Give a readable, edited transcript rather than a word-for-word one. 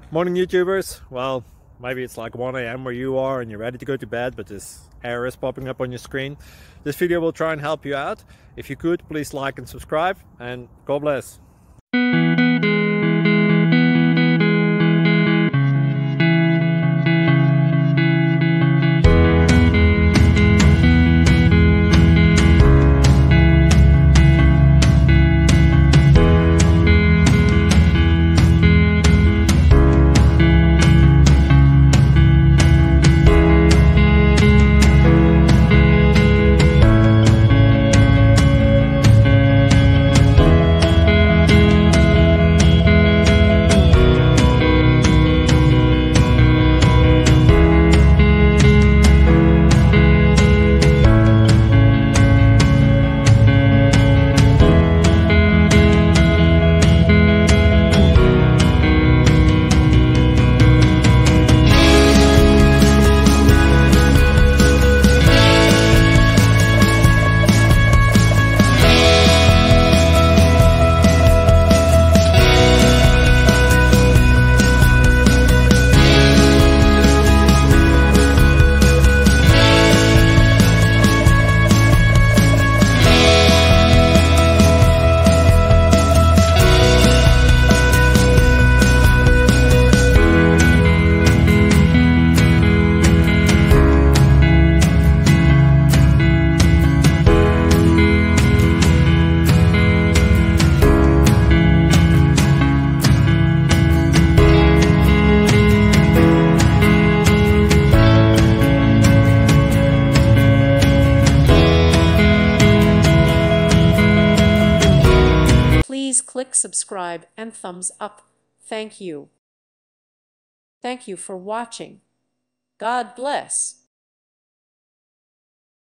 Morning YouTubers. Well, maybe it's like 1 a.m. where you are and you're ready to go to bed, but this error is popping up on your screen. This video will try and help you out. If you could, please like and subscribe, and God bless. Please click subscribe and thumbs up. Thank you. Thank you for watching. God bless.